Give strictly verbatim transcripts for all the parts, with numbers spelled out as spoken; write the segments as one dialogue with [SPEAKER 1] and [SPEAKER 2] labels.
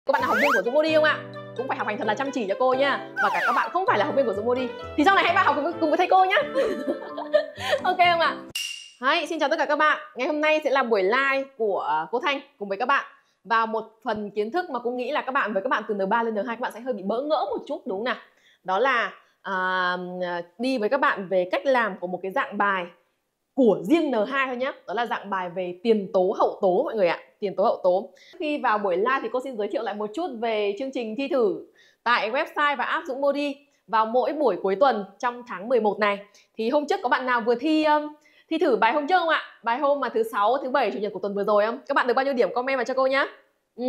[SPEAKER 1] Các bạn là học viên của Dũng Modi không ạ? Cũng phải học hành thật là chăm chỉ cho cô nhá. Và cả các bạn không phải là học viên của Dũng Modi thì sau này hãy vào học cùng, cùng với thầy cô nhá. Ok không ạ? Đấy, xin chào tất cả các bạn. Ngày hôm nay sẽ là buổi live của cô Thanh cùng với các bạn vào một phần kiến thức mà cô nghĩ là các bạn với các bạn từ N ba lên N hai các bạn sẽ hơi bị bỡ ngỡ một chút, đúng không nào? Đó là à, đi với các bạn về cách làm của một cái dạng bài của riêng N hai thôi nhé. Đó là dạng bài về tiền tố hậu tố mọi người ạ. Tiền tố hậu tố. Khi vào buổi live thì cô xin giới thiệu lại một chút về chương trình thi thử tại website và app Dũng Modi vào mỗi buổi cuối tuần trong tháng mười một này. Thì hôm trước có bạn nào vừa thi um, thi thử bài hôm trước không ạ? Bài hôm mà thứ sáu, thứ bảy, chủ nhật của tuần vừa rồi không? Các bạn được bao nhiêu điểm comment vào cho cô nhá. Ừ.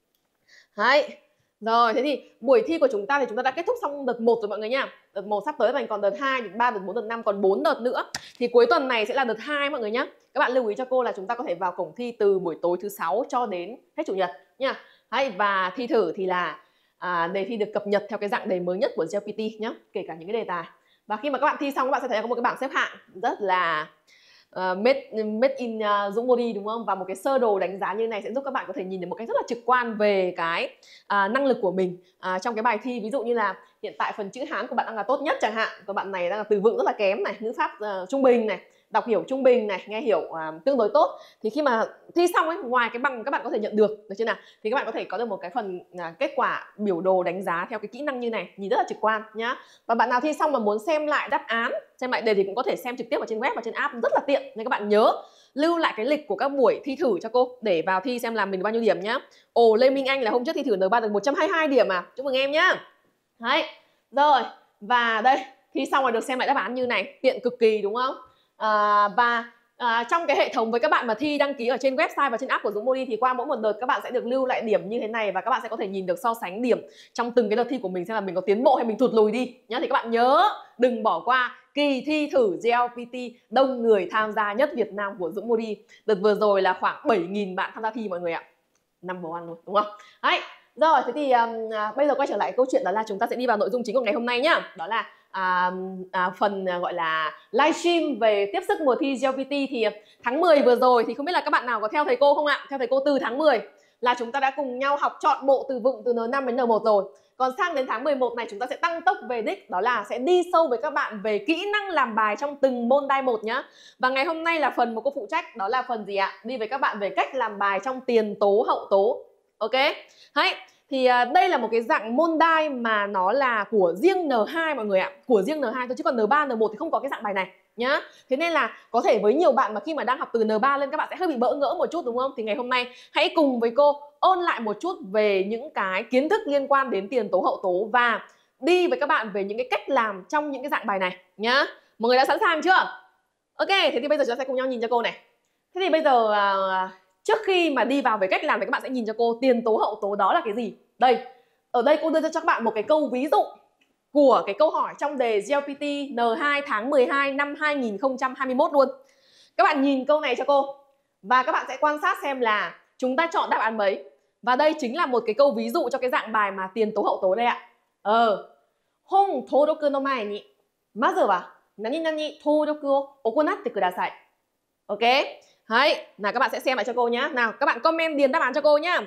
[SPEAKER 1] Đấy. Rồi, thế thì buổi thi của chúng ta thì chúng ta đã kết thúc xong đợt một rồi mọi người nha. Đợt một sắp tới thành còn đợt hai, đợt ba, đợt bốn, đợt năm, còn bốn đợt nữa. Thì cuối tuần này sẽ là đợt hai mọi người nhá. Các bạn lưu ý cho cô là chúng ta có thể vào cổng thi từ buổi tối thứ sáu cho đến hết chủ nhật nha. Đấy, và thi thử thì là à, đề thi được cập nhật theo cái dạng đề mới nhất của giê lờ pê tê nhá, kể cả những cái đề tài. Và khi mà các bạn thi xong các bạn sẽ thấy có một cái bảng xếp hạng rất là Uh, made, made in uh, Dũng Modi đúng không? Và một cái sơ đồ đánh giá như này sẽ giúp các bạn có thể nhìn được một cách rất là trực quan về cái uh, năng lực của mình uh, trong cái bài thi. Ví dụ như là hiện tại phần chữ Hán của bạn đang là tốt nhất chẳng hạn, còn bạn này đang là từ vựng rất là kém này, ngữ pháp uh, trung bình này, đọc hiểu trung bình này, nghe hiểu uh, tương đối tốt. Thì khi mà thi xong ấy, ngoài cái bằng các bạn có thể nhận được, được chưa nào? Thì các bạn có thể có được một cái phần uh, kết quả biểu đồ đánh giá theo cái kỹ năng như này, nhìn rất là trực quan nhá. Và bạn nào thi xong mà muốn xem lại đáp án, xem lại đề thì cũng có thể xem trực tiếp ở trên web và trên app, rất là tiện. Nên các bạn nhớ lưu lại cái lịch của các buổi thi thử cho cô để vào thi xem làm mình được bao nhiêu điểm nhá. Ồ, Lê Minh Anh là hôm trước thi thử N ba được một trăm hai mươi hai điểm à? Chúc mừng em nhá. Đấy. Rồi, và đây, thi xong rồi được xem lại đáp án như này, tiện cực kỳ đúng không? À, và à, trong cái hệ thống với các bạn mà thi đăng ký ở trên website và trên app của Dũng Modi thì qua mỗi một đợt các bạn sẽ được lưu lại điểm như thế này và các bạn sẽ có thể nhìn được so sánh điểm trong từng cái đợt thi của mình xem là mình có tiến bộ hay mình thụt lùi đi nhá. Thì các bạn nhớ đừng bỏ qua kỳ thi thử giê lờ pê tê đông người tham gia nhất Việt Nam của Dũng Modi. Đợt vừa rồi là khoảng bảy nghìn bạn tham gia thi mọi người ạ. Number one luôn đúng không? Đấy. Rồi, thế thì um, à, bây giờ quay trở lại câu chuyện đó là chúng ta sẽ đi vào nội dung chính của ngày hôm nay nhá. Đó là à, à, phần à, gọi là livestream về tiếp sức mùa thi giê lờ pê tê. Thì tháng mười vừa rồi thì không biết là các bạn nào có theo thầy cô không ạ? Theo thầy cô từ tháng mười là chúng ta đã cùng nhau học trọn bộ từ vựng từ N năm đến N một rồi. Còn sang đến tháng mười một này chúng ta sẽ tăng tốc về đích, đó là sẽ đi sâu với các bạn về kỹ năng làm bài trong từng môn đai một nhá. Và ngày hôm nay là phần mà cô phụ trách, đó là phần gì ạ? Đi với các bạn về cách làm bài trong tiền tố hậu tố. Ok. Đấy. Thì à, đây là một cái dạng môn đai mà nó là của riêng N hai mọi người ạ, của riêng N hai thôi, chứ còn N ba, N một thì không có cái dạng bài này nhá. Thế nên là có thể với nhiều bạn mà khi mà đang học từ N ba lên các bạn sẽ hơi bị bỡ ngỡ một chút đúng không? Thì ngày hôm nay hãy cùng với cô ôn lại một chút về những cái kiến thức liên quan đến tiền tố hậu tố và đi với các bạn về những cái cách làm trong những cái dạng bài này nhá. Mọi người đã sẵn sàng chưa? Ok, thế thì bây giờ chúng ta sẽ cùng nhau nhìn cho cô này. Thế thì bây giờ à, trước khi mà đi vào về cách làm thì các bạn sẽ nhìn cho cô tiền tố hậu tố đó là cái gì. Đây, ở đây cô đưa cho các bạn một cái câu ví dụ của cái câu hỏi trong đề giê lờ pê tê N hai tháng mười hai năm hai nghìn không trăm hai mươi mốt luôn. Các bạn nhìn câu này cho cô và các bạn sẽ quan sát xem là chúng ta chọn đáp án mấy. Và đây chính là một cái câu ví dụ cho cái dạng bài mà tiền tố hậu tố đây ạ. Ờ, hon toroku no mae ni mazu wa nani nani toroku o okonatte kudasai. Ok. Đấy, nào các bạn sẽ xem lại cho cô nhá. Nào, các bạn comment điền đáp án cho cô nhá.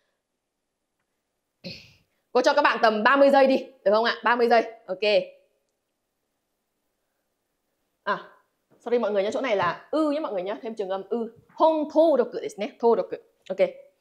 [SPEAKER 1] Cô cho các bạn tầm ba mươi giây đi, được không ạ? ba mươi giây. Ok. À, sorry mọi người nhá, chỗ này là ư nhé mọi người nhá, thêm trường âm ư. Hon toroku desu ne, toroku. Ok.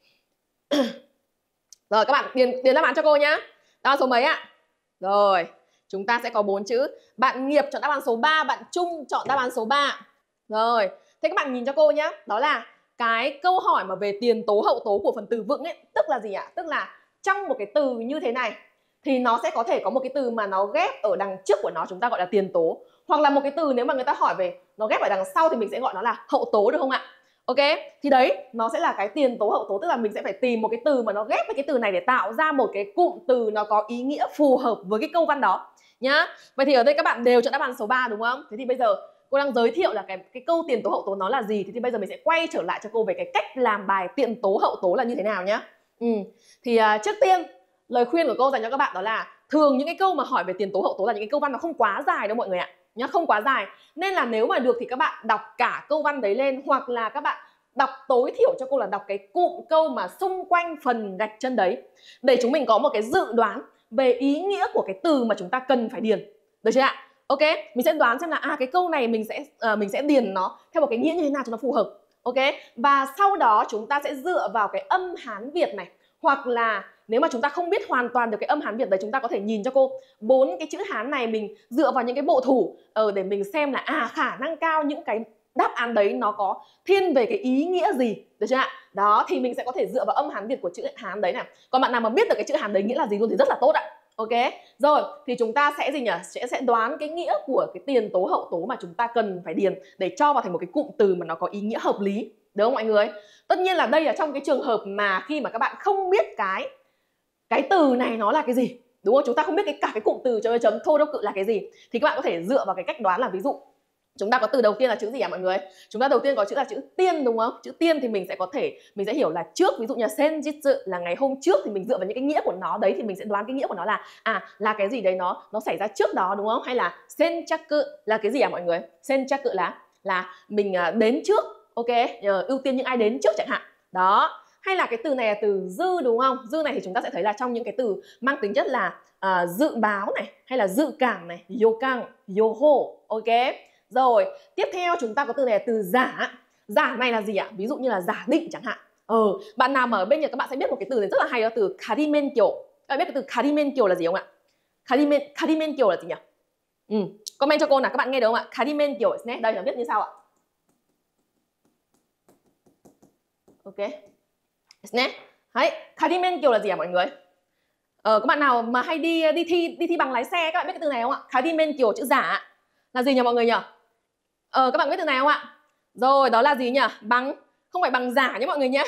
[SPEAKER 1] Rồi các bạn điền điền đáp án cho cô nhá. Đáp án số mấy ạ? Rồi, chúng ta sẽ có bốn chữ. Bạn Nghiệp chọn đáp án số ba, bạn Trung chọn đáp án số ba. Rồi, thế các bạn nhìn cho cô nhá. Đó là cái câu hỏi mà về tiền tố hậu tố của phần từ vựng ấy, tức là gì ạ? Tức là trong một cái từ như thế này thì nó sẽ có thể có một cái từ mà nó ghép ở đằng trước của nó chúng ta gọi là tiền tố, hoặc là một cái từ nếu mà người ta hỏi về nó ghép ở đằng sau thì mình sẽ gọi nó là hậu tố, được không ạ? Ok, thì đấy nó sẽ là cái tiền tố hậu tố, tức là mình sẽ phải tìm một cái từ mà nó ghép với cái từ này để tạo ra một cái cụm từ nó có ý nghĩa phù hợp với cái câu văn đó nhá. Vậy thì ở đây các bạn đều chọn đáp án số ba đúng không? Thế thì bây giờ cô đang giới thiệu là cái cái câu tiền tố hậu tố nó là gì, thì, thì bây giờ mình sẽ quay trở lại cho cô về cái cách làm bài tiền tố hậu tố là như thế nào nhá. Ừ. Thì uh, trước tiên lời khuyên của cô dành cho các bạn đó là thường những cái câu mà hỏi về tiền tố hậu tố là những cái câu văn nó không quá dài đâu mọi người ạ nhá, không quá dài, nên là nếu mà được thì các bạn đọc cả câu văn đấy lên, hoặc là các bạn đọc tối thiểu cho cô là đọc cái cụm câu mà xung quanh phần gạch chân đấy, để chúng mình có một cái dự đoán về ý nghĩa của cái từ mà chúng ta cần phải điền. Được chưa ạ? Ok, mình sẽ đoán xem là à cái câu này mình sẽ uh, mình sẽ điền nó theo một cái nghĩa như thế nào cho nó phù hợp. Ok, và sau đó chúng ta sẽ dựa vào cái âm Hán Việt này, hoặc là nếu mà chúng ta không biết hoàn toàn được cái âm Hán Việt đấy, chúng ta có thể nhìn cho cô bốn cái chữ Hán này, mình dựa vào những cái bộ thủ uh, để mình xem là à khả năng cao những cái đáp án đấy nó có thiên về cái ý nghĩa gì. Được chưa ạ? Đó, thì mình sẽ có thể dựa vào âm Hán Việt của chữ Hán đấy này. Còn bạn nào mà biết được cái chữ Hán đấy nghĩa là gì luôn thì rất là tốt ạ. Ok, rồi thì chúng ta sẽ gì nhỉ? Sẽ sẽ đoán cái nghĩa của cái tiền tố hậu tố mà chúng ta cần phải điền để cho vào thành một cái cụm từ mà nó có ý nghĩa hợp lý. Được không mọi người? Tất nhiên là đây là trong cái trường hợp mà khi mà các bạn không biết cái cái từ này nó là cái gì, đúng không? Chúng ta không biết cái cả cái cụm từ chấm chấm thô đốc cự là cái gì, thì các bạn có thể dựa vào cái cách đoán là ví dụ chúng ta có từ đầu tiên là chữ gì ạ mọi người? Chúng ta đầu tiên có chữ là chữ tiên, đúng không? Chữ tiên thì mình sẽ có thể mình sẽ hiểu là trước, ví dụ như là senjitsu là ngày hôm trước, thì mình dựa vào những cái nghĩa của nó đấy thì mình sẽ đoán cái nghĩa của nó là à là cái gì đấy nó nó xảy ra trước đó, đúng không? Hay là senchaku là cái gì ạ mọi người? Senchaku là là mình đến trước, ok, ưu tiên những ai đến trước chẳng hạn. Đó. Hay là cái từ này là từ dư, đúng không? Dư này thì chúng ta sẽ thấy là trong những cái từ mang tính chất là uh, dự báo này, hay là dự cảm này, yokan, yoho, ok. Rồi, tiếp theo chúng ta có từ này là từ giả. Giả này là gì ạ? Ví dụ như là giả định chẳng hạn. Ờ, bạn nào mà ở bên Nhật các bạn sẽ biết một cái từ này rất là hay, đó từ karimenkyo. Các bạn biết cái từ karimenkyo là gì không ạ? Karimen, karimenkyo là gì nhỉ? Ừ, comment cho cô nào, các bạn nghe được không ạ? Karimenkyo, đây là viết như sau ạ? Ok. Đấy, karimenkyo là gì ạ mọi người? Ờ, các bạn nào mà hay đi đi thi đi thi bằng lái xe các bạn biết cái từ này không ạ? Karimenkyo chữ giả là gì nhỉ mọi người nhỉ? Ờ, các bạn biết từ này không ạ? Rồi, đó là gì nhỉ? Bằng, không phải bằng giả nhé mọi người nhé.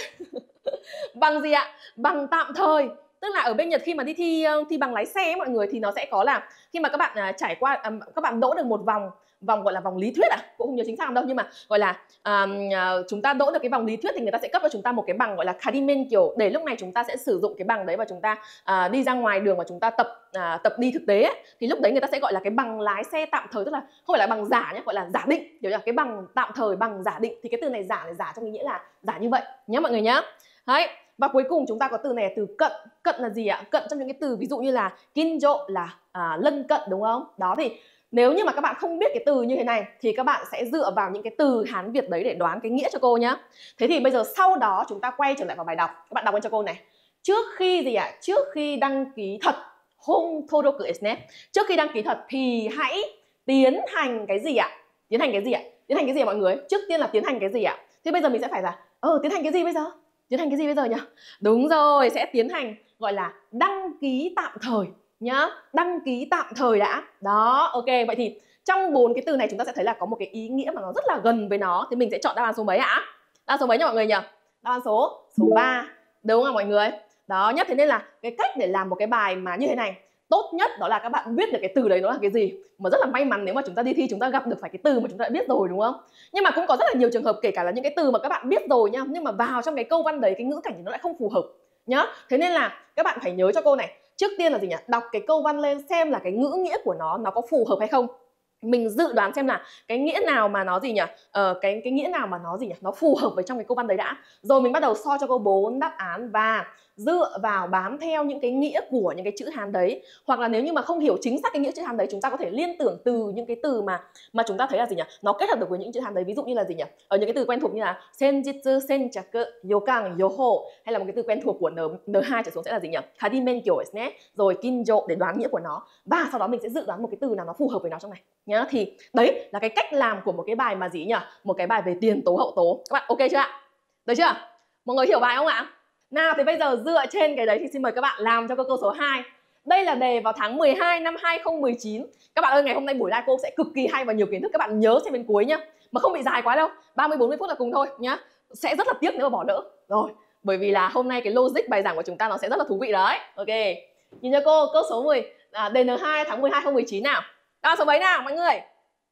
[SPEAKER 1] Bằng gì ạ? Bằng tạm thời. Tức là ở bên Nhật khi mà đi thi thi bằng lái xe ấy, mọi người, thì nó sẽ có là khi mà các bạn uh, trải qua uh, các bạn đỗ được một vòng vòng gọi là vòng lý thuyết à, cũng không nhớ chính xác đâu, nhưng mà gọi là uh, uh, chúng ta đỗ được cái vòng lý thuyết thì người ta sẽ cấp cho chúng ta một cái bằng gọi là karimenkyo, để lúc này chúng ta sẽ sử dụng cái bằng đấy và chúng ta uh, đi ra ngoài đường và chúng ta tập uh, tập đi thực tế ấy. Thì lúc đấy người ta sẽ gọi là cái bằng lái xe tạm thời, tức là không phải là bằng giả nhé, gọi là giả định, hiểu chưa? Cái bằng tạm thời, bằng giả định, thì cái từ này giả này giả trong cái nghĩa là giả như vậy nhé mọi người nhé. Đấy. Và cuối cùng chúng ta có từ này là từ cận. Cận là gì ạ? Cận trong những cái từ ví dụ như là kinjo là à, lân cận, đúng không? Đó, thì nếu như mà các bạn không biết cái từ như thế này thì các bạn sẽ dựa vào những cái từ Hán Việt đấy để đoán cái nghĩa cho cô nhá. Thế thì bây giờ sau đó chúng ta quay trở lại vào bài đọc. Các bạn đọc lên cho cô này. Trước khi gì ạ? Trước khi đăng ký thật hon toroku desu ne. Trước khi đăng ký thật thì hãy tiến hành cái gì ạ? Tiến hành cái gì ạ? Tiến hành cái gì ạ mọi người? Trước tiên là tiến hành cái gì ạ? Thế bây giờ mình sẽ phải là ờ tiến hành cái gì bây giờ? Tiến hành cái gì bây giờ nhỉ? Đúng rồi, sẽ tiến hành gọi là đăng ký tạm thời nhá. Đăng ký tạm thời đã. Đó, ok. Vậy thì trong bốn cái từ này chúng ta sẽ thấy là có một cái ý nghĩa mà nó rất là gần với nó. Thì mình sẽ chọn đáp án số mấy ạ? Đáp án số mấy nha mọi người nhỉ? Đáp án số số ba. Đúng không mọi người? Đó, nhất thế nên là cái cách để làm một cái bài mà như thế này tốt nhất đó là các bạn biết được cái từ đấy nó là cái gì. Mà rất là may mắn nếu mà chúng ta đi thi chúng ta gặp được phải cái từ mà chúng ta đã biết rồi, đúng không? Nhưng mà cũng có rất là nhiều trường hợp kể cả là những cái từ mà các bạn biết rồi nha, nhưng mà vào trong cái câu văn đấy cái ngữ cảnh thì nó lại không phù hợp nhá. Thế nên là các bạn phải nhớ cho cô này, trước tiên là gì nhỉ? Đọc cái câu văn lên xem là cái ngữ nghĩa của nó nó có phù hợp hay không. Mình dự đoán xem là cái nghĩa nào mà nó gì nhỉ? Ờ, cái cái nghĩa nào mà nó gì nhỉ? Nó phù hợp với trong cái câu văn đấy đã. Rồi mình bắt đầu so cho cô bốn đáp án và dựa vào bám theo những cái nghĩa của những cái chữ Hán đấy. Hoặc là nếu như mà không hiểu chính xác cái nghĩa chữ Hán đấy, chúng ta có thể liên tưởng từ những cái từ mà mà chúng ta thấy là gì nhỉ? Nó kết hợp được với những chữ Hán đấy. Ví dụ như là gì nhỉ? Ở những cái từ quen thuộc như là senjitsu, senchaku, yokan, yoho, hay là một cái từ quen thuộc của N, N hai trở xuống sẽ là gì nhỉ? Karimenkyo ne, rồi kinjo để đoán nghĩa của nó. Và sau đó mình sẽ dự đoán một cái từ nào nó phù hợp với nó trong này nhá. Thì đấy là cái cách làm của một cái bài mà gì nhỉ? Một cái bài về tiền tố hậu tố. Các bạn ok chưa ạ? Được chưa? Mọi người hiểu bài không ạ? Nào thì bây giờ dựa trên cái đấy thì xin mời các bạn làm cho câu câu số hai. Đây là đề vào tháng mười hai năm hai không một chín. Các bạn ơi, ngày hôm nay buổi live cô sẽ cực kỳ hay và nhiều kiến thức, các bạn nhớ xem đến cuối nhá. Mà không bị dài quá đâu, ba mươi bốn mươi phút là cùng thôi nhá. Sẽ rất là tiếc nếu mà bỏ lỡ. Rồi, bởi vì là hôm nay cái logic bài giảng của chúng ta nó sẽ rất là thú vị đấy. Ok. Nhìn cho cô câu số mười, à, đề N hai tháng mười hai không một chín nào. Các bạn số mấy nào mọi người?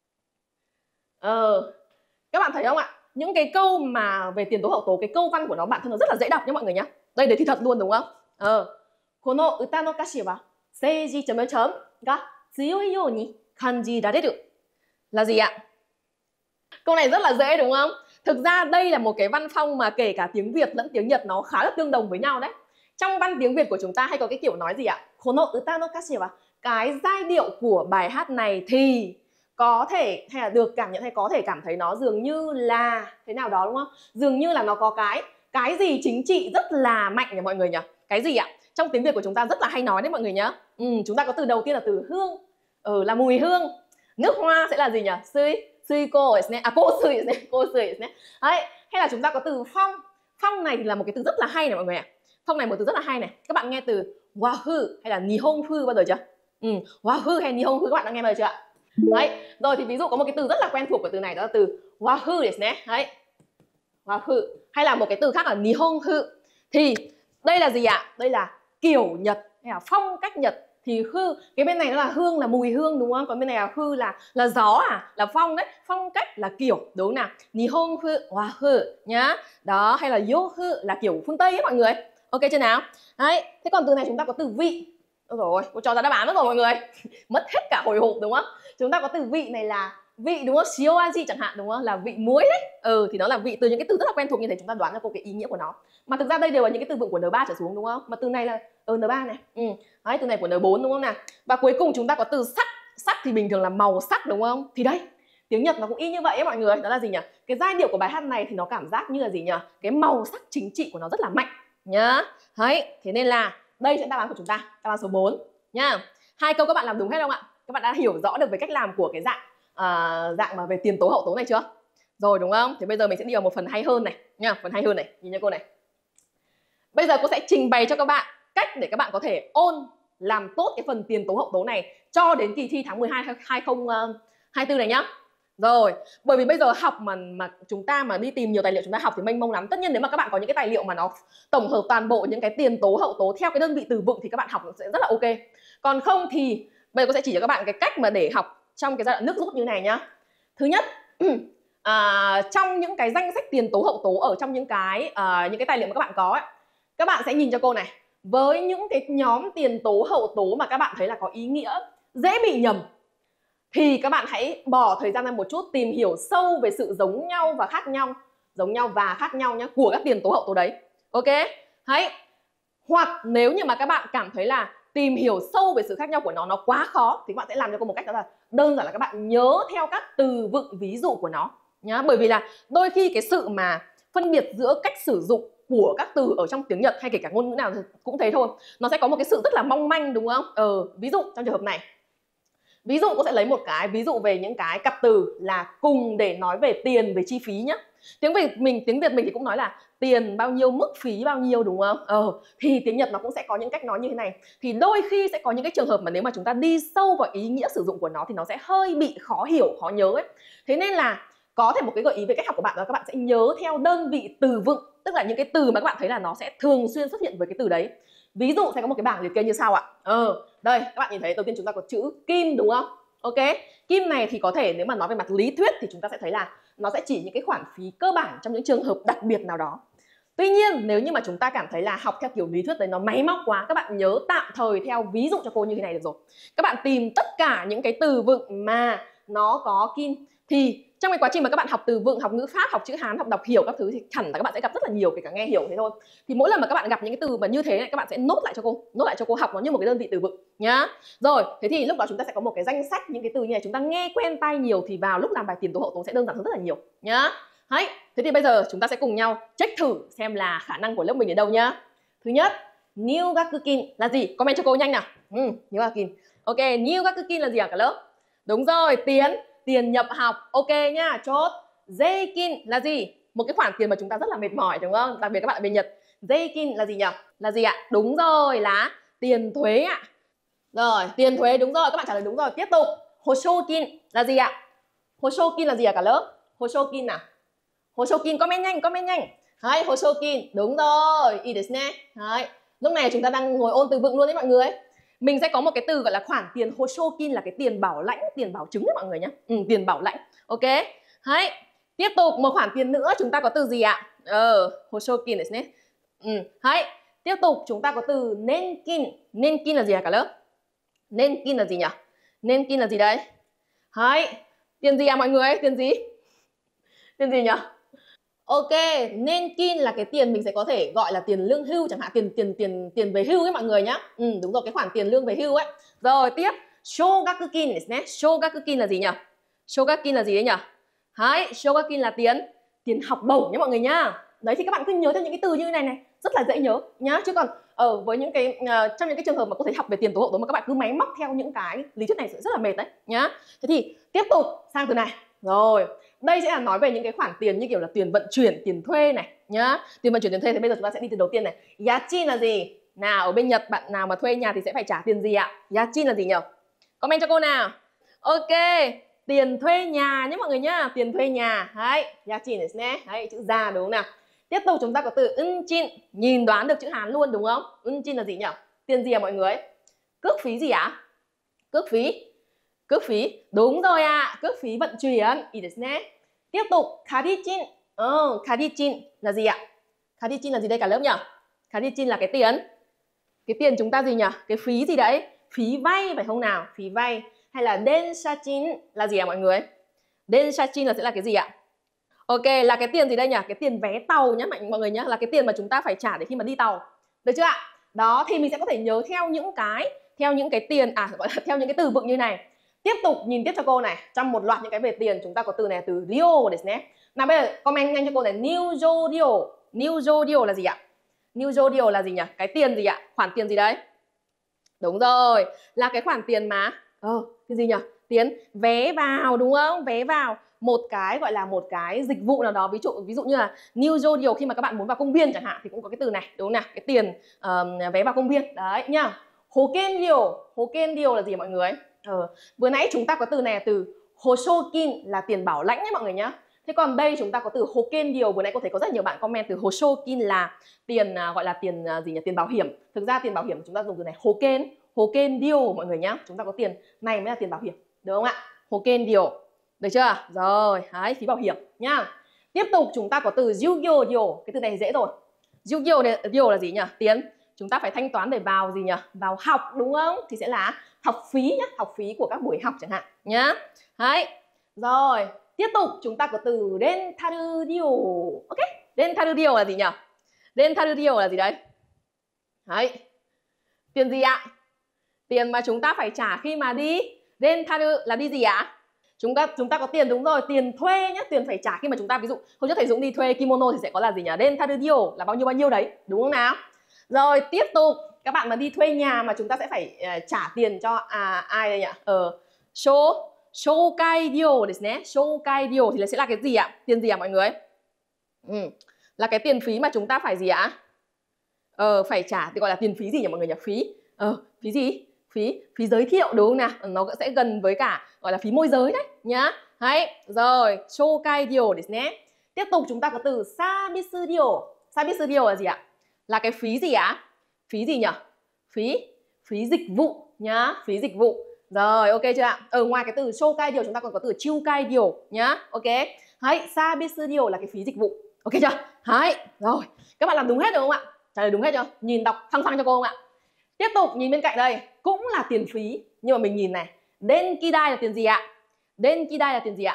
[SPEAKER 1] Ờ, các bạn thấy không ạ? Những cái câu mà về tiền tố hậu tố, cái câu văn của nó bản thân nó rất là dễ đọc nhé mọi người nhé. Đây để thi thật luôn đúng không? Ờ. Kono uta no kashi wa seiji chấm chấm ga tsuyoi you ni kanji rareru là gì ạ? Câu này rất là dễ đúng không? thực ra đây là một cái văn phong mà kể cả tiếng Việt lẫn tiếng Nhật nó khá là tương đồng với nhau đấy. Trong văn tiếng Việt của chúng ta hay có cái kiểu nói gì ạ? Kono uta no kashi wa, cái giai điệu của bài hát này thì có thể hay là được cảm nhận hay có thể cảm thấy nó dường như là thế nào đó đúng không? Dường như là nó có cái cái gì chính trị rất là mạnh nhỉ mọi người nhỉ? Cái gì ạ? Trong tiếng Việt của chúng ta rất là hay nói đấy mọi người nhá. Ừ, chúng ta có từ đầu tiên là từ hương, ừ, là mùi hương. Nước hoa sẽ là gì nhỉ? Sui, sui cô à cô sui cô sui đấy. Hay là chúng ta có từ phong. Phong này thì là một cái từ rất là hay này mọi người ạ. Phong này một từ rất là hay này. Các bạn nghe từ wahoo hay là nihonfu bao giờ chưa? Ừ, wahoo hay nihonfu các bạn đã nghe bao giờ chưa ạ? Đấy, rồi thì ví dụ có một cái từ rất là quen thuộc của từ này đó là từ wahoo đấy. Đấy. Wahoo hay là một cái từ khác là nihonfu. Thì đây là gì ạ? Đây là kiểu Nhật hay là phong cách Nhật. Thì hư, cái bên này nó là hương là mùi hương đúng không? Còn bên này là hư là là gió à, là phong đấy. Phong cách là kiểu đúng không nào? Nihonfu wahoo nhá. Đó, hay là yohu là kiểu phương Tây ấy mọi người. Ok chưa nào? Đấy, thế còn từ này chúng ta có từ vị. Ôi rồi, cô cho ra đáp án mất rồi mọi người. Mất hết cả hồi hộp đúng không? Chúng ta có từ vị này là vị đúng không? Shioaji chẳng hạn đúng không? Là vị muối đấy. Ừ thì nó là vị, từ những cái từ rất là quen thuộc như thế chúng ta đoán ra cô cái ý nghĩa của nó. Mà thực ra đây đều là những cái từ vựng của N ba trở xuống đúng không? Mà từ này là ở N ba này. Ừ. Đấy, từ này của N bốn đúng không nào? Và cuối cùng chúng ta có từ sắc. Sắc thì bình thường là màu sắc đúng không? Thì đây, tiếng Nhật nó cũng y như vậy ấy mọi người. Đó là gì nhỉ? Cái giai điệu của bài hát này thì nó cảm giác như là gì nhỉ? Cái màu sắc chính trị của nó rất là mạnh nhá. Đấy, thế nên là đây sẽ đáp án của chúng ta, đáp án số bốn nhá. Hai câu các bạn làm đúng hết không ạ? Các bạn đã hiểu rõ được về cách làm của cái dạng à, dạng mà về tiền tố hậu tố này chưa? Rồi đúng không? Thì bây giờ mình sẽ đi vào một phần hay hơn này nha, phần hay hơn này, nhìn cho cô này. Bây giờ cô sẽ trình bày cho các bạn cách để các bạn có thể ôn làm tốt cái phần tiền tố hậu tố này cho đến kỳ thi tháng mười hai hai không hai tư này nhá. Rồi, bởi vì bây giờ học mà mà chúng ta mà đi tìm nhiều tài liệu chúng ta học thì mênh mông lắm. Tất nhiên nếu mà các bạn có những cái tài liệu mà nó tổng hợp toàn bộ những cái tiền tố hậu tố theo cái đơn vị từ vựng thì các bạn học sẽ rất là ok. Còn không thì bây giờ cô sẽ chỉ cho các bạn cái cách mà để học trong cái giai đoạn nước rút như này nhá. Thứ nhất, à, trong những cái danh sách tiền tố hậu tố ở trong những cái à, những cái tài liệu mà các bạn có ấy, các bạn sẽ nhìn cho cô này. Với những cái nhóm tiền tố hậu tố mà các bạn thấy là có ý nghĩa dễ bị nhầm thì các bạn hãy bỏ thời gian ra một chút tìm hiểu sâu về sự giống nhau và khác nhau, giống nhau và khác nhau nhá của các tiền tố hậu tố đấy. Ok? Đấy. Hoặc nếu như mà các bạn cảm thấy là tìm hiểu sâu về sự khác nhau của nó nó quá khó thì các bạn sẽ làm cho cô một cách đó là đơn giản là các bạn nhớ theo các từ vựng ví dụ của nó nhá. Bởi vì là đôi khi cái sự mà phân biệt giữa cách sử dụng của các từ ở trong tiếng Nhật hay kể cả ngôn ngữ nào cũng thế thôi, nó sẽ có một cái sự rất là mong manh đúng không? Ờ, ví dụ trong trường hợp này, ví dụ cô sẽ lấy một cái ví dụ về những cái cặp từ là cùng để nói về tiền, về chi phí nhá. Tiếng Việt mình tiếng Việt mình thì cũng nói là tiền bao nhiêu, mức phí bao nhiêu đúng không? Ờ, thì tiếng Nhật nó cũng sẽ có những cách nói như thế này. Thì đôi khi sẽ có những cái trường hợp mà nếu mà chúng ta đi sâu vào ý nghĩa sử dụng của nó thì nó sẽ hơi bị khó hiểu, khó nhớ ấy. Thế nên là có thể một cái gợi ý về cách học của bạn là các bạn sẽ nhớ theo đơn vị từ vựng, tức là những cái từ mà các bạn thấy là nó sẽ thường xuyên xuất hiện với cái từ đấy. Ví dụ sẽ có một cái bảng liệt kê như sau ạ. Ờ, đây các bạn nhìn thấy đầu tiên chúng ta có chữ kim đúng không? Ok, kim này thì có thể nếu mà nói về mặt lý thuyết thì chúng ta sẽ thấy là nó sẽ chỉ những cái khoản phí cơ bản trong những trường hợp đặc biệt nào đó. Tuy nhiên nếu như mà chúng ta cảm thấy là học theo kiểu lý thuyết đấy nó máy móc quá, các bạn nhớ tạm thời theo ví dụ cho cô như thế này được rồi. Các bạn tìm tất cả những cái từ vựng mà nó có kim. Thì trong cái quá trình mà các bạn học từ vựng, học ngữ pháp, học chữ Hán, học đọc hiểu các thứ thì hẳn là các bạn sẽ gặp rất là nhiều, kể cả nghe hiểu thế thôi. Thì mỗi lần mà các bạn gặp những cái từ mà như thế này, các bạn sẽ nốt lại cho cô, nốt lại cho cô học nó như một cái đơn vị từ vựng nhá. Rồi, thế thì lúc đó chúng ta sẽ có một cái danh sách những cái từ như này, chúng ta nghe quen tai nhiều thì vào lúc làm bài tiền tố hậu tố sẽ đơn giản hơn rất là nhiều nhá. Đấy, thế thì bây giờ chúng ta sẽ cùng nhau check thử xem là khả năng của lớp mình đến đâu nhá. Thứ nhất, Nyugakukin là gì? Comment cho cô nhanh nào. Ừ, Nyugakukin. Ok, Nyugakukin là gì hả cả lớp? Đúng rồi, tiền tiền nhập học. Ok nhá, chốt. Zeikin là gì? Một cái khoản tiền mà chúng ta rất là mệt mỏi đúng không? Đặc biệt các bạn ở bên Nhật. Zeikin là gì nhỉ? Là gì ạ? Đúng rồi, là tiền thuế ạ. Rồi, tiền thuế đúng rồi, các bạn trả lời đúng rồi. Tiếp tục, Hoshokin là gì ạ? Hoshokin là gì ạ cả lớp? Hoshokin nào. Hoshokin, comment nhanh, comment nhanh. Đấy, Hoshokin, đúng rồi, y desu ne. Đấy, lúc này chúng ta đang ngồi ôn từ vựng luôn đấy mọi người. Mình sẽ có một cái từ gọi là khoản tiền Hoshokin là cái tiền bảo lãnh, tiền bảo chứng đấy mọi người nhé. Ừ, tiền bảo lãnh. Ok. Đấy. Tiếp tục một khoản tiền nữa chúng ta có từ gì ạ? Ờ, Hoshokin desu ne. Ừ, đấy. Tiếp tục chúng ta có từ Nenkin. Nenkin là gì hả cả lớp? Nenkin là gì nhỉ? Nenkin là gì đấy? Đấy. Tiền gì à mọi người? Tiền gì? Tiền gì nhỉ? Ok, nên kin là cái tiền mình sẽ có thể gọi là tiền lương hưu chẳng hạn, tiền tiền tiền tiền về hưu ấy mọi người nhá. Ừ, đúng rồi, cái khoản tiền lương về hưu ấy. Rồi tiếp, shogakukin desu ne. Shogakukin là gì nhỉ? Shogakukin là gì đấy nhỉ? Đấy, shogakukin là tiền tiền học bổng nhé mọi người nhá. Đấy thì các bạn cứ nhớ theo những cái từ như này này, rất là dễ nhớ nhá. Chứ còn ở với những cái uh, trong những cái trường hợp mà có thể học về tiền tố hậu tố mà các bạn cứ máy móc theo những cái lý thuyết này sẽ rất là mệt đấy nhá. Thế thì tiếp tục sang từ này. Rồi, đây sẽ là nói về những cái khoản tiền như kiểu là tiền vận chuyển, tiền thuê này nhá. Tiền vận chuyển, tiền thuê thì bây giờ chúng ta sẽ đi từ đầu tiên này. Yachin là gì? Nào, ở bên Nhật bạn nào mà thuê nhà thì sẽ phải trả tiền gì ạ? Yachin là gì nhỉ? Comment cho cô nào. Ok, tiền thuê nhà nhé mọi người nhá, tiền thuê nhà. Đấy, yachin desu ne. Đấy, chữ ra đúng không nào? Tiếp tục chúng ta có từ unchin, nhìn đoán được chữ Hán luôn đúng không? Unchin là gì nhỉ? Tiền gì à mọi người? Cước phí gì ạ? À? Cước phí. Cước phí, đúng rồi ạ, à. Cước phí vận chuyển. Tiếp tục, karichin. Ờ, karichin là gì ạ? Karichin là gì đây cả lớp nhỉ? Karichin là cái tiền. Cái tiền chúng ta gì nhỉ? Cái phí gì đấy? Phí vay phải không nào? Phí vay. Hay là densachin là gì ạ à, mọi người? Densachin là sẽ là cái gì ạ? Ok, là cái tiền gì đây nhỉ? Cái tiền vé tàu nhá mọi người nhá, là cái tiền mà chúng ta phải trả để khi mà đi tàu. Được chưa ạ? Đó, thì mình sẽ có thể nhớ theo những cái theo những cái tiền à gọi là theo những cái từ vựng như này. Tiếp tục nhìn tiếp cho cô này, trong một loạt những cái về tiền chúng ta có từ này, từ ryo desu ne. Nào bây giờ comment nhanh cho cô này, nyujo ryo. Nyujo ryo là gì ạ? Nyujo ryo là gì nhỉ? Cái tiền gì ạ? Khoản tiền gì đấy? Đúng rồi, là cái khoản tiền mà ờ cái gì nhỉ? Tiền vé vào đúng không? Vé vào một cái gọi là một cái dịch vụ nào đó, ví dụ ví dụ như là nyujo ryo khi mà các bạn muốn vào công viên chẳng hạn thì cũng có cái từ này đúng không nào? Cái tiền uh, vé vào công viên đấy nhá. Hoken ryo, hoken ryo là gì mọi người? Ờ, vừa nãy chúng ta có từ này là từ hoshokin là tiền bảo lãnh nhé mọi người nhá. Thế còn đây chúng ta có từ hoken ryo, vừa nãy có thể có rất nhiều bạn comment từ hoshokin là tiền uh, gọi là tiền uh, gì nhỉ? Tiền bảo hiểm. Thực ra tiền bảo hiểm chúng ta dùng từ này hoken, hoken ryo mọi người nhá. Chúng ta có tiền này mới là tiền bảo hiểm, được không ạ? Hoken ryo. Được chưa? Rồi, đấy, phí bảo hiểm nhá. Tiếp tục chúng ta có từ jugyo ryo, cái từ này dễ rồi. Jugyo ryo là gì nhỉ? Tiền chúng ta phải thanh toán để vào gì nhỉ? Vào học đúng không? Thì sẽ là học phí nhá, học phí của các buổi học chẳng hạn nhá. Đấy. Rồi, tiếp tục chúng ta có từ rentaru ryo. Ok, rentaru ryo là gì nhỉ? Rentaru ryo là gì đấy? Đấy. Tiền gì ạ? Tiền mà chúng ta phải trả khi mà đi rentaru là đi gì ạ? Chúng ta chúng ta có tiền đúng rồi, tiền thuê nhá, tiền phải trả khi mà chúng ta ví dụ hôm trước thầy Dũng đi thuê kimono thì sẽ có là gì nhỉ? Rentaru ryo là bao nhiêu bao nhiêu đấy, đúng không nào? Rồi tiếp tục các bạn mà đi thuê nhà mà chúng ta sẽ phải uh, trả tiền cho à, ai đây nhỉ? Ờ show shoukai ryo desu ne. Shoukai ryo thì là sẽ là cái gì ạ? Tiền gì ạ mọi người? Ừ, là cái tiền phí mà chúng ta phải gì ạ? Ờ phải trả thì gọi là tiền phí gì nhỉ mọi người nhỉ? Phí ờ phí gì? Phí phí giới thiệu đúng không nào? Nó sẽ gần với cả gọi là phí môi giới đấy nhá. Đấy, rồi shoukai ryo desu ne. Tiếp tục chúng ta có từ service ryo. Service ryo là gì ạ? Là cái phí gì ạ? Phí gì nhỉ? Phí phí dịch vụ nhá, phí dịch vụ. Rồi ok chưa ạ? Ở ngoài cái từ shoukai ryo chúng ta còn có từ chiukai ryo nhá. Ok. Đấy, service ryo là cái phí dịch vụ. Ok chưa? Đấy, rồi. Các bạn làm đúng hết được không ạ? Trả lời đúng hết chưa? Nhìn đọc phăng phăng cho cô không ạ? Tiếp tục nhìn bên cạnh đây, cũng là tiền phí nhưng mà mình nhìn này, denkidai là tiền gì ạ? Denkidai là tiền gì ạ?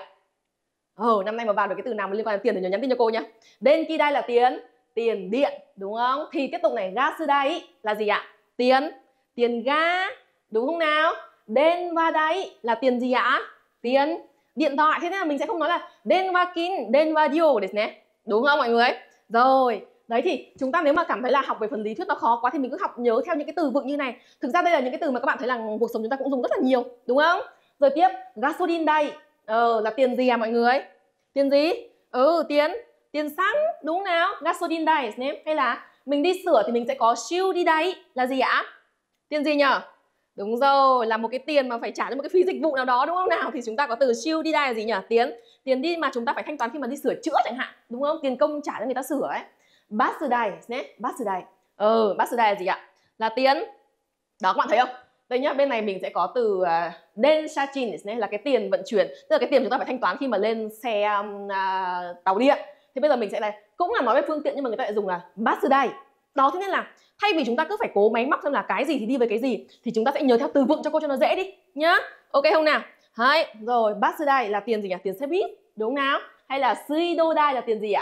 [SPEAKER 1] Ờ, năm nay mà vào được cái từ nào mà liên quan đến tiền thì nhớ nhắn tin cho cô nhá. Denkidai là tiền tiền điện đúng không? Thì tiếp tục này, gasudai là gì ạ? Tiền tiền ga đúng không nào? Denwadai là tiền gì ạ? Tiền điện thoại. Thế nên là mình sẽ không nói là denwakin, denwadio desu ne. Đúng không mọi người? Rồi, đấy thì chúng ta nếu mà cảm thấy là học về phần lý thuyết nó khó quá thì mình cứ học nhớ theo những cái từ vựng như này. Thực ra đây là những cái từ mà các bạn thấy là cuộc sống chúng ta cũng dùng rất là nhiều, đúng không? Rồi tiếp, gasoline đây ờ, là tiền gì à mọi người? Tiền gì? Ừ, tiền tiền xăng đúng không nào? Gasoline đây hay là mình đi sửa thì mình sẽ có siêu đi đây là gì ạ? Tiền gì nhở? Đúng rồi, là một cái tiền mà phải trả cho một cái phí dịch vụ nào đó đúng không nào? Thì chúng ta có từ siêu đi đây là gì nhỉ? Tiền tiền đi mà chúng ta phải thanh toán khi mà đi sửa chữa chẳng hạn, đúng không? Tiền công trả cho người ta sửa ấy. Basudai nhé, Basudai. Ờ, Basudai là gì ạ? Là tiền. Đó các bạn thấy không? Đây nhá, bên này mình sẽ có từ uh, densachin là cái tiền vận chuyển, tức là cái tiền chúng ta phải thanh toán khi mà lên xe um, uh, tàu điện. Thì bây giờ mình sẽ này cũng là nói về phương tiện nhưng mà người ta lại dùng là Basudai. Đó, thế nên là thay vì chúng ta cứ phải cố máy móc xem là cái gì thì đi với cái gì thì chúng ta sẽ nhớ theo từ vựng cho cô cho nó dễ đi nhá. Ok không nào? Đấy, rồi Basudai là tiền gì nhỉ? Tiền xe buýt, đúng không nào? Hay là Suidodai là tiền gì ạ?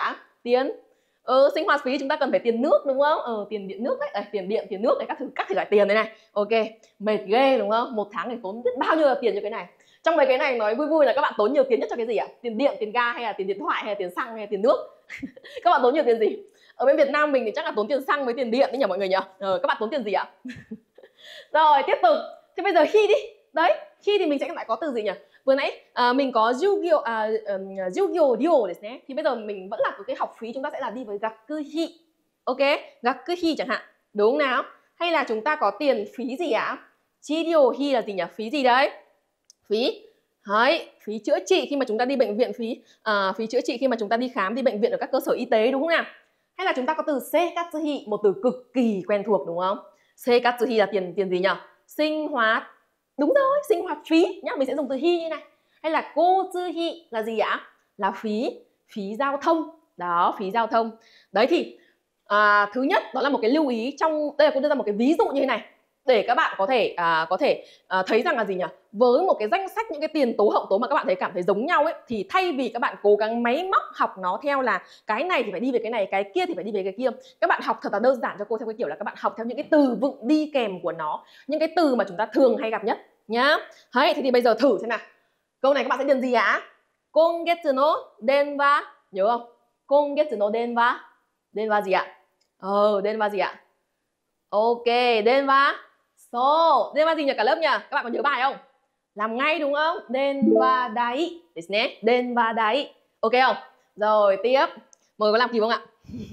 [SPEAKER 1] Tiền. Ừ, sinh hoạt phí chúng ta cần phải tiền nước đúng không? Ừ, tiền điện nước đấy, đây, tiền điện, tiền nước đấy, các thứ các thể loại tiền này này. Ok, mệt ghê đúng không? Một tháng thì tốn biết bao nhiêu là tiền cho cái này. Trong mấy cái này nói vui vui là các bạn tốn nhiều tiền nhất cho cái gì ạ? Tiền điện, tiền ga hay là tiền điện thoại hay là tiền xăng hay là tiền nước? Các bạn tốn nhiều tiền gì? Ở bên Việt Nam mình thì chắc là tốn tiền xăng với tiền điện đấy nhỉ mọi người nhỉ? Ờ, các bạn tốn tiền gì ạ? Rồi tiếp tục. Thế bây giờ khi đi. Đấy, khi thì mình sẽ lại có từ gì nhỉ? Vừa nãy à, mình có jugyo à, um, jugyo ryo đấy nhé. Thì bây giờ mình vẫn là cái học phí, chúng ta sẽ là đi với gakuhi. Ok, gakuhi chẳng hạn. Đúng không nào? Hay là chúng ta có tiền phí gì ạ? Chiryohi là gì nhỉ? Phí gì đấy? Phí đấy, phí chữa trị khi mà chúng ta đi bệnh viện, phí à, phí chữa trị khi mà chúng ta đi khám, đi bệnh viện ở các cơ sở y tế đúng không nào? Hay là chúng ta có từ seikatsuhi, một từ cực kỳ quen thuộc đúng không? Seikatsuhi là tiền tiền gì nhỉ? Sinh hoạt. Đúng rồi, sinh hoạt phí nhá, mình sẽ dùng từ hi như này. Hay là kotsuhi là gì ạ? Là phí, phí giao thông. Đó, phí giao thông. Đấy thì à, thứ nhất đó là một cái lưu ý trong đây, là cô đưa ra một cái ví dụ như thế này để các bạn có thể à, có thể à, thấy rằng là gì nhỉ? Với một cái danh sách những cái tiền tố hậu tố mà các bạn thấy cảm thấy giống nhau ấy, thì thay vì các bạn cố gắng máy móc học nó theo là cái này thì phải đi về cái này, cái kia thì phải đi về cái kia, các bạn học thật là đơn giản cho cô theo cái kiểu là các bạn học theo những cái từ vựng đi kèm của nó, những cái từ mà chúng ta thường hay gặp nhất nhá. Đấy, thế thì bây giờ thử xem nào. Câu này các bạn sẽ điền gì ạ? Kongetsu no denwa, nhớ không? Kongetsu no denwa. Denwa gì ạ? Ờ, denwa gì ạ? Ok, denwa so. Denwa gì nhỉ cả lớp nhỉ? Các bạn có nhớ bài không? Làm ngay đúng không? Denwa dai. Desu denwa dai. Ok không? Rồi, tiếp. Mọi người có làm kịp không ạ?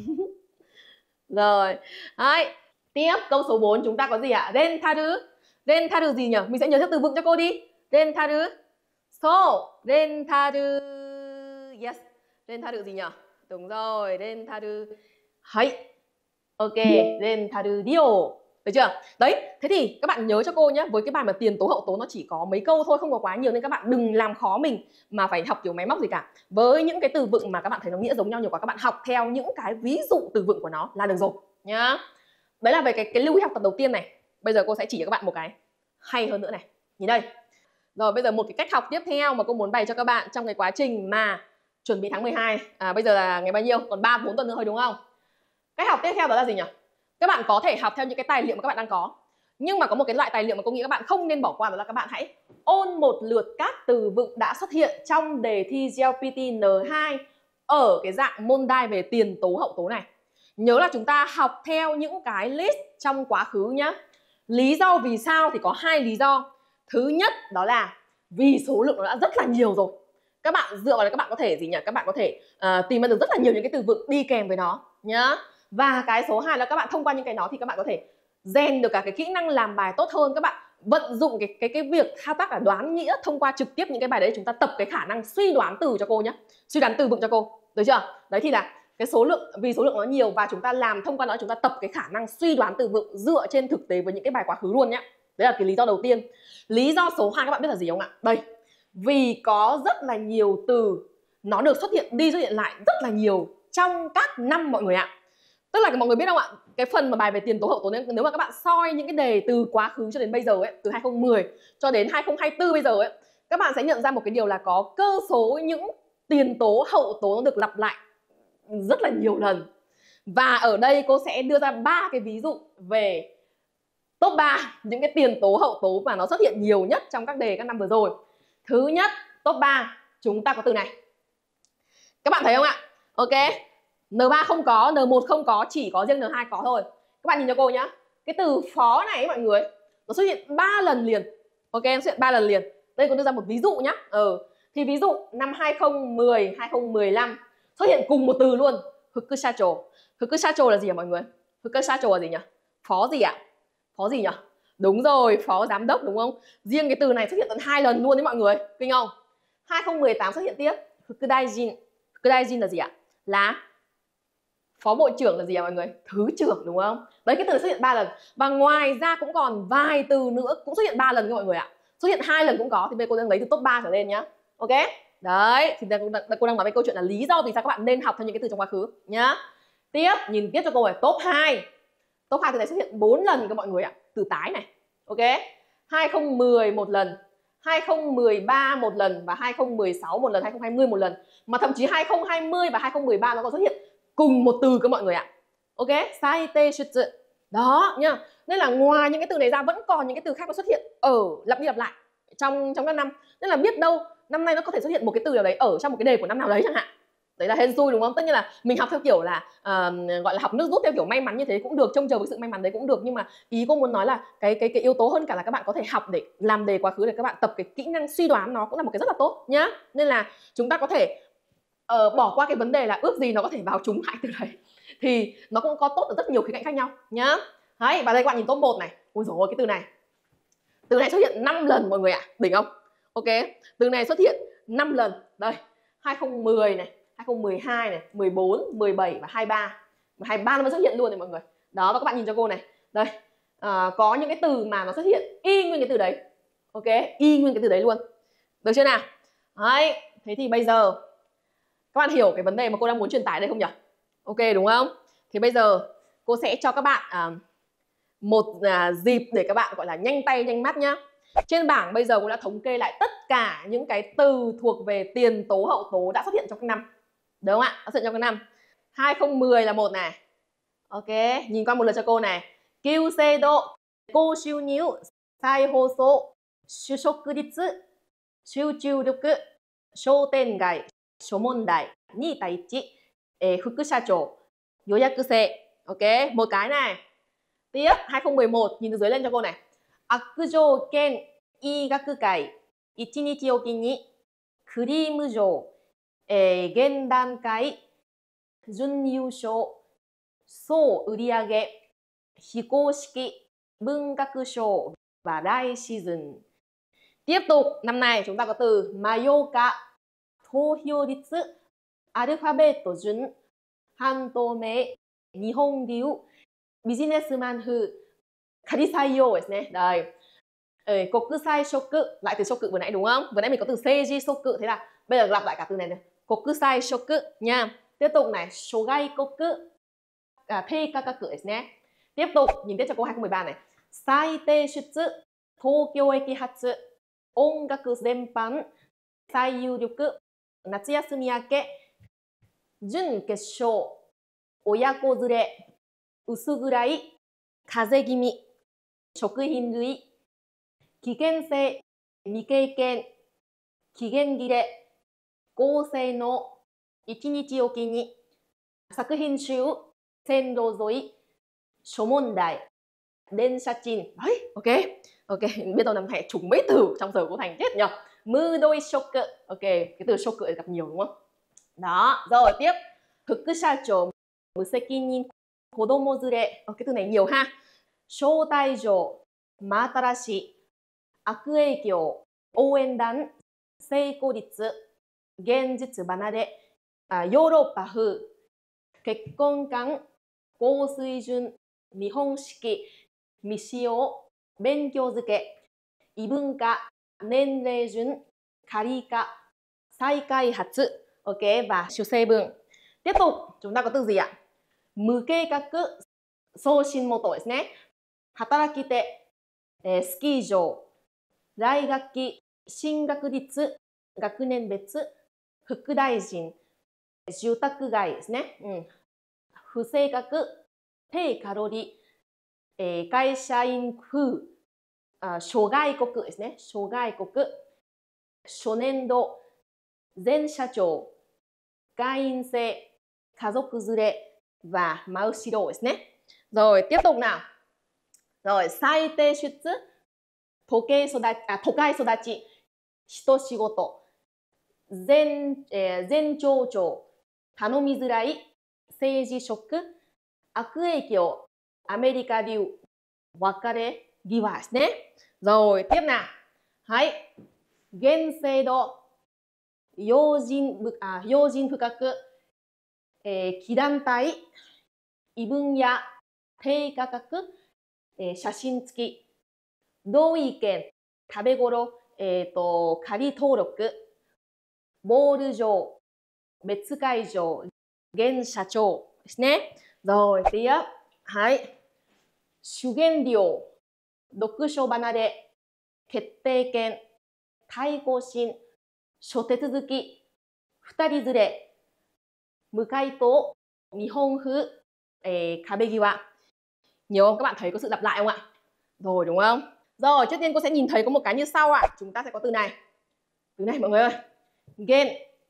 [SPEAKER 1] Rồi. Đấy. Tiếp, câu số bốn chúng ta có gì ạ? Rentaru. Rentaru gì nhỉ? Mình sẽ nhớ theo từ vựng cho cô đi. Rentaru. So, rentaru. Yes. Rentaru gì nhỉ? Đúng rồi, rentaru. Hay. Ok, rentaru dio. Được chưa? Đấy, thế thì các bạn nhớ cho cô nhé, với cái bài mà tiền tố hậu tố nó chỉ có mấy câu thôi, không có quá nhiều, nên các bạn đừng làm khó mình mà phải học kiểu máy móc gì cả. Với những cái từ vựng mà các bạn thấy nó nghĩa giống nhau nhiều quá, các bạn học theo những cái ví dụ từ vựng của nó là được rồi nhá. Đấy là về cái cái lưu ý học tập đầu tiên này. Bây giờ cô sẽ chỉ cho các bạn một cái hay hơn nữa này. Nhìn đây. Rồi bây giờ một cái cách học tiếp theo mà cô muốn bày cho các bạn trong cái quá trình mà chuẩn bị tháng mười hai. À, bây giờ là ngày bao nhiêu? Còn ba bốn tuần nữa thôi đúng không? Cách học tiếp theo đó là gì nhỉ? Các bạn có thể học theo những cái tài liệu mà các bạn đang có. Nhưng mà có một cái loại tài liệu mà cô nghĩ các bạn không nên bỏ qua, đó là các bạn hãy ôn một lượt các từ vựng đã xuất hiện trong đề thi giê lờ pê tê N hai ở cái dạng môn đai về tiền tố hậu tố này. Nhớ là chúng ta học theo những cái list trong quá khứ nhá. Lý do vì sao thì có hai lý do. Thứ nhất đó là vì số lượng nó đã rất là nhiều rồi. Các bạn dựa vào đấy các bạn có thể gì nhỉ? Các bạn có thể uh, tìm ra được rất là nhiều những cái từ vựng đi kèm với nó nhá. Và cái số hai là các bạn thông qua những cái đó thì các bạn có thể rèn được cả cái kỹ năng làm bài tốt hơn. Các bạn vận dụng cái cái cái việc thao tác là đoán nghĩa thông qua trực tiếp những cái bài đấy, chúng ta tập cái khả năng suy đoán từ cho cô nhé, suy đoán từ vựng cho cô, được chưa? Đấy thì là cái số lượng, vì số lượng nó nhiều và chúng ta làm thông qua nó, chúng ta tập cái khả năng suy đoán từ vựng dựa trên thực tế với những cái bài quá khứ luôn nhé. Đấy là cái lý do đầu tiên. Lý do số hai các bạn biết là gì không ạ? Đây, vì có rất là nhiều từ nó được xuất hiện đi xuất hiện lại rất là nhiều trong các năm mọi người ạ. Tức là mọi người biết không ạ, cái phần mà bài về tiền tố hậu tố, nếu mà các bạn soi những cái đề từ quá khứ cho đến bây giờ ấy, từ hai không một không cho đến hai không hai tư bây giờ ấy, các bạn sẽ nhận ra một cái điều là có cơ số những tiền tố hậu tố nó được lặp lại rất là nhiều lần. Và ở đây cô sẽ đưa ra ba cái ví dụ về top ba những cái tiền tố hậu tố mà nó xuất hiện nhiều nhất trong các đề các năm vừa rồi. Thứ nhất, top ba chúng ta có từ này. Các bạn thấy không ạ? Ok, N ba không có, N một không có, chỉ có riêng N hai có thôi. Các bạn nhìn cho cô nhá. Cái từ phó này mọi người, nó xuất hiện ba lần liền. Ok, nó xuất hiện ba lần liền. Đây cô đưa ra một ví dụ nhá. Ừ. Thì ví dụ năm hai không một không, hai không một lăm xuất hiện cùng một từ luôn, Fukushacho. Fukushacho là gì hả mọi người? Fukushacho là gì nhỉ? Phó gì ạ? Phó gì nhỉ? Đúng rồi, phó giám đốc đúng không? Riêng cái từ này xuất hiện tận hai lần luôn đấy mọi người. Kinh không? hai không một tám xuất hiện tiếp, Fukudaijin. Fukudaijin là gì ạ? Là phó bộ trưởng là gì ạ mọi người? Thứ trưởng đúng không? Đấy, cái từ xuất hiện ba lần. Và ngoài ra cũng còn vài từ nữa cũng xuất hiện ba lần các mọi người ạ. Xuất hiện hai lần cũng có, thì bây giờ cô đang lấy từ top ba trở lên nhá. Ok? Đấy, thì cô đang nói về câu chuyện là lý do vì sao các bạn nên học theo những cái từ trong quá khứ nhá. Tiếp, nhìn tiếp cho cô này, top hai. Top hai từ này xuất hiện bốn lần các mọi người ạ. Từ tái này. Ok? hai không một không một lần, hai không một ba một lần và hai không một sáu một lần, hai không hai không một lần. Mà thậm chí hai không hai không và hai không một ba nó còn xuất hiện cùng một từ cơ mọi người ạ. Ok, saite shutsu. Đó nhá. Nên là ngoài những cái từ này ra vẫn còn những cái từ khác nó xuất hiện ở lặp đi lặp lại trong trong các năm. Nên là biết đâu năm nay nó có thể xuất hiện một cái từ nào đấy ở trong một cái đề của năm nào đấy chẳng hạn. Đấy là hên xui đúng không? Tất nhiên là mình học theo kiểu là uh, gọi là học nước rút theo kiểu may mắn như thế cũng được, trông chờ với sự may mắn đấy cũng được, nhưng mà ý cô muốn nói là cái cái cái yếu tố hơn cả là các bạn có thể học để làm đề quá khứ, để các bạn tập cái kỹ năng suy đoán, nó cũng là một cái rất là tốt nhá. Nên là chúng ta có thể uh, bỏ qua cái vấn đề là ước gì nó có thể vào trúng hai từ đấy, thì nó cũng có tốt ở rất nhiều khía cạnh khác nhau nhá. Đấy, và đây các bạn nhìn top một này. Ôi dồi ôi, cái từ này từ này xuất hiện năm lần mọi người ạ, à. Đỉnh không? Ok, từ này xuất hiện năm lần. Đây, hai không một không này, hai không một hai này, mười bốn, mười bảy và hai mươi ba. Và hai mươi ba nó mới xuất hiện luôn này mọi người. Đó, và các bạn nhìn cho cô này. Đây, à, có những cái từ mà nó xuất hiện y nguyên cái từ đấy. Ok, y nguyên cái từ đấy luôn. Được chưa nào? Đấy, thế thì bây giờ các bạn hiểu cái vấn đề mà cô đang muốn truyền tải đây không nhỉ? Ok đúng không? Thì bây giờ cô sẽ cho các bạn à, một à, dịp để các bạn gọi là nhanh tay nhanh mắt nhá. Trên bảng bây giờ cũng đã thống kê lại tất cả những cái từ thuộc về tiền tố hậu tố đã xuất hiện trong các năm. Đúng không ạ? Đã xuất hiện trong các năm. hai không một không là một này. Ok, nhìn qua một lượt cho cô này. Kyuseido, Koshūnyū, Saihoso, Shushokuritsu, Shūchūryoku, Shōtengai, Shōmondai, ni tai ichi, Fukushacho, Yoyakusei. Ok, một cái này. Tiếp, hai không một một, nhìn từ dưới lên cho cô này. Akujōken Iigakukai, ichinichi oki ni, Cream-jo, Gendankai, Junyūshō, Sou Uriage, Hikoshiki, Bungaku shou và Rai Season. Tiếp tục, năm nay chúng ta có từ Mayoka, Tohyoritsu, Alphabeto Jun, Hantome, Nihon Ryu, Businessman Hu, Karisaiyo ですね. Đây. Kokusai Shoku, lại từ Shoku vừa nãy đúng không? Vừa nãy mình có từ Seiji Shoku, thế là bây giờ lặp lại cả từ này này. Kokusai Shoku nha. Tiếp tục này, Shogai Koku, à, Teikakaku ですね. Tiếp tục, nhìn tiếp cho câu hai không một ba này. Saite shutsu, Tokyo eki hatsu, ongaku zenpan, saiyūryoku, natsuyasumi ake, jun keshou, oyako zure, usugurai, kaze gimi, shokuhin rui, kigensei, mikeiken, kigen gire, gousei no, ichinichi oki ni, sakuhin shū, senrō zoi, shōmondai, densha-chin. Đấy, ok. Ok, biết đâu năm nay trùng mấy từ trong giờ cô Thành chết nhỉ? Mudoi shoku. Ok, cái từ shoku gặp nhiều đúng không? Đó, rồi tiếp. Fukushacho, museki kodomo zure. Cái từ này nhiều ha. Shōtaijō, matarashi, akueikyo, ouendan, seikoritsu, genjitsu banare, Yoroppa fu, kekkon-kan, gosuijun, Nihon shiki, mishio, benkyou zuke, ibunka, nenrei jun, karika, saikaihatsu. Ok, và shusei-bun. Tiếp tục, chúng ta có từ gì ạ? Mukeikaku, soushinmoto ですね. Hatarakite, skijō, raigakki, shingakuritsu, gakunen-betsu, fukudaijin, jutakugai ですね. うん。不正確、低カロリー、えー、会社員風、あ、諸外国ですね。諸外国、初年度、前社長、会員制、家族連れ và máu siro ですね. Rồi tiếp tục nào. Rồi, 最低出、都計育ち、あ、都会育ち、一仕事、前、えー、前町長、頼みづらい、政治職、悪影響、アメリカ流、別れ際ですね. Rồi, tiếp nào. Hãy, 現制度、要人、あ、要人深く、えー、機団体、異分野、低価格、えー、写真付き、同意見、食べ頃、えっと、仮登録、ボール場、別会場、現社長ですね. Rồi, tiếp. Hãy, 主原料、読書離れ、決定権、対抗心、諸手続き、二人連れ、無回答、 Nihongu e kabegiwa. Nhiều không? Các bạn thấy có sự lặp lại không ạ? Rồi đúng không? Rồi, trước tiên cô sẽ nhìn thấy có một cái như sau ạ. Chúng ta sẽ có từ này. Từ này mọi người ơi. Gen.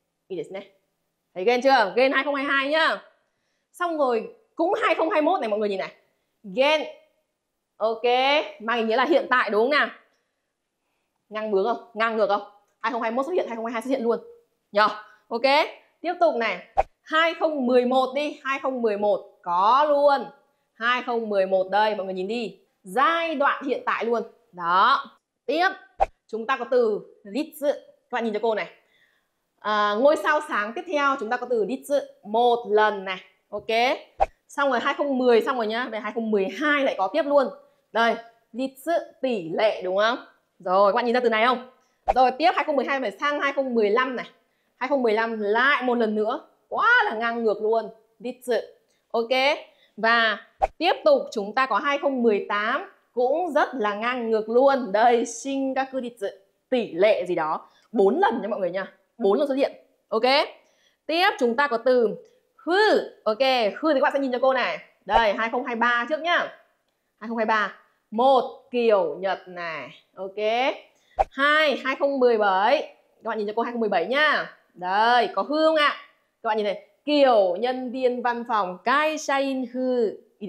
[SPEAKER 1] Thấy gen chưa? Gen hai không hai hai nhá. Xong rồi cũng hai không hai mốt này mọi người nhìn này. Gen. Ok, mang ý nghĩa là hiện tại đúng không nào? Ngang bướng không? Ngang ngược không? hai không hai mốt xuất hiện, hai không hai hai xuất hiện luôn. Nhờ? Ok, tiếp tục này. hai không một một đi, hai không một một có luôn. hai không một một đây, mọi người nhìn đi. Giai đoạn hiện tại luôn. Đó. Tiếp, chúng ta có từ ritsu. Các bạn nhìn cho cô này. À, ngôi sao sáng tiếp theo chúng ta có từ ritsu, một lần này. Ok. Xong rồi hai không một không xong rồi nhá. Về hai không một hai lại có tiếp luôn. Đây, ritsu tỷ lệ đúng không? Rồi, các bạn nhìn ra từ này không? Rồi tiếp hai không một hai phải sang hai không một lăm này. hai không một lăm lại một lần nữa. Quá là ngang ngược luôn. Ritsu. Ok. Và tiếp tục chúng ta có hai không một tám cũng rất là ngang ngược luôn. Đây, shingaku ritsu, tỷ lệ gì đó. bốn lần nha mọi người nha. bốn lần xuất hiện. Ok. Tiếp chúng ta có từ hư. Ok, hư thì các bạn sẽ nhìn cho cô này. Đây, hai không hai ba trước nhá. hai không hai ba. Một kiểu nhật này. Ok. Hai, hai không một bảy. Các bạn nhìn cho cô hai không một bảy nhá. Đây, có hư không ạ? Các bạn nhìn này, kiểu nhân viên văn phòng kaishain hư.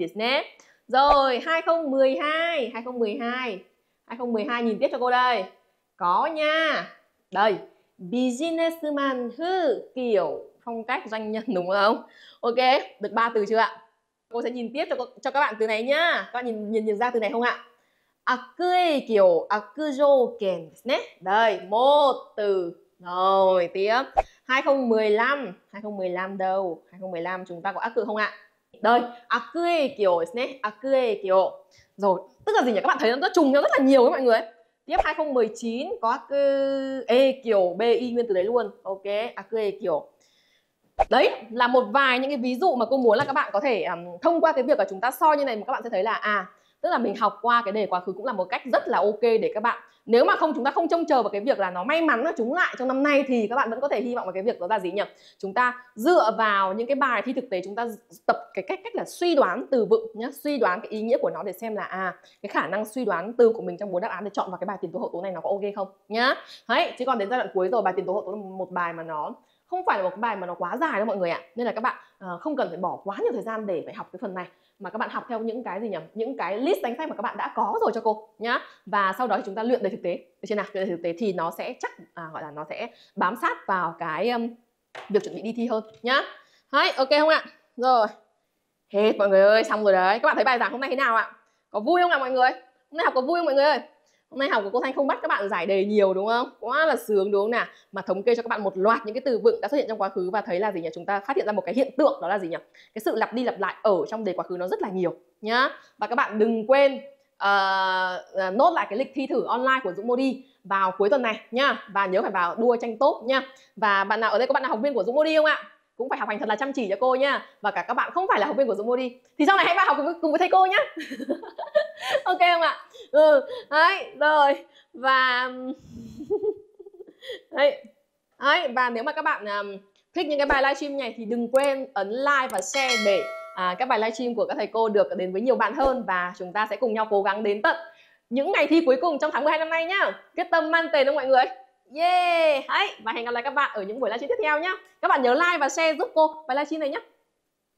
[SPEAKER 1] Rồi, hai không một hai, hai không một hai. hai không một hai nhìn tiếp cho cô đây. Có nha. Đây, businessman hư, kiểu phong cách doanh nhân đúng không? Ok, được ba từ chưa ạ? Cô sẽ nhìn tiếp cho, cho các bạn từ này nhá. Các bạn nhìn nhìn, nhìn ra từ này không ạ? Akue kiểu akujoken. Đây, một từ. Rồi, tiếp. hai không một lăm, hai không một lăm đâu? hai không một lăm chúng ta có ác cự không ạ? Đây, akue kiểu nhé, akue kiểu. Rồi, tức là gì nhỉ? Các bạn thấy nó trùng nhau rất là nhiều các mọi người. Tiếp hai không một chín có akue e kiểu bi nguyên từ đấy luôn. Ok, akue kiểu. Đấy là một vài những cái ví dụ mà cô muốn là các bạn có thể um, thông qua cái việc là chúng ta so như này mà các bạn sẽ thấy là à, tức là mình học qua cái đề quá khứ cũng là một cách rất là ok để các bạn, nếu mà không chúng ta không trông chờ vào cái việc là nó may mắn là trúng lại trong năm nay thì các bạn vẫn có thể hy vọng vào cái việc đó là gì nhỉ? Chúng ta dựa vào những cái bài thi thực tế chúng ta tập cái cách cách là suy đoán từ vựng nhá, suy đoán cái ý nghĩa của nó để xem là à cái khả năng suy đoán từ của mình trong bốn đáp án để chọn vào cái bài tiền tố hậu tố này nó có ok không nhá. Đấy, chứ còn đến giai đoạn cuối rồi bài tiền tố hậu tố là một bài mà nó không phải là một cái bài mà nó quá dài đâu mọi người ạ. Nên là các bạn uh, không cần phải bỏ quá nhiều thời gian để phải học cái phần này, mà các bạn học theo những cái gì nhỉ? Những cái list danh sách mà các bạn đã có rồi cho cô nhá. Và sau đó thì chúng ta luyện đề thực tế. Được chưa nào? Luyện đề thực tế thì nó sẽ chắc à, gọi là nó sẽ bám sát vào cái um, việc chuẩn bị đi thi hơn nhá. Đấy, ok không ạ? Rồi. Hết mọi người ơi, xong rồi đấy. Các bạn thấy bài giảng hôm nay thế nào ạ? Có vui không ạ mọi người? Hôm nay học có vui không mọi người ơi? Hôm nay học của cô Thanh không bắt các bạn giải đề nhiều đúng không? Quá là sướng đúng không nào? Mà thống kê cho các bạn một loạt những cái từ vựng đã xuất hiện trong quá khứ và thấy là gì nhỉ? Chúng ta phát hiện ra một cái hiện tượng đó là gì nhỉ? Cái sự lặp đi lặp lại ở trong đề quá khứ nó rất là nhiều nhá. Và các bạn đừng quên uh, nốt lại cái lịch thi thử online của Dũng Modi vào cuối tuần này nhá. Và nhớ phải vào đua tranh top nhá. Và bạn nào ở đây có bạn nào học viên của Dũng Modi không ạ? Cũng phải học hành thật là chăm chỉ cho cô nhá. Và cả các bạn không phải là học viên của Dũng Modi thì sau này hãy vào học cùng, cùng với thầy cô nhá. Ok không ạ? Ừ, đấy, rồi. Và đấy. Đấy, và nếu mà các bạn um, thích những cái bài livestream này thì đừng quên ấn like và share để à, các bài livestream của các thầy cô được đến với nhiều bạn hơn. Và chúng ta sẽ cùng nhau cố gắng đến tận những ngày thi cuối cùng trong tháng mười hai năm nay nhá. Quyết tâm mang tiền đúng không mọi người? Yeah! Đấy, và hẹn gặp lại các bạn ở những buổi livestream tiếp theo nhá. Các bạn nhớ like và share giúp cô bài livestream này nhé.